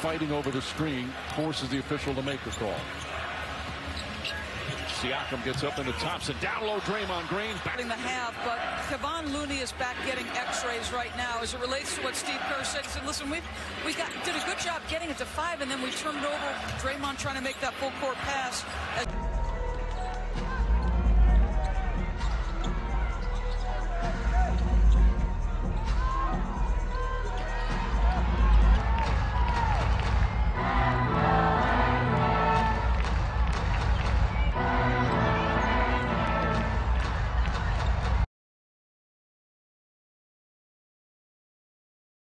fighting over the screen, forces the official to make the call. Siakam gets up into Thompson, down low Draymond Green. Batting the half, but Kevon Looney is back getting x-rays right now as it relates to what Steve Kerr said. He said, listen, we did a good job getting it to 5, and then we turned it over. Draymond trying to make that full court pass.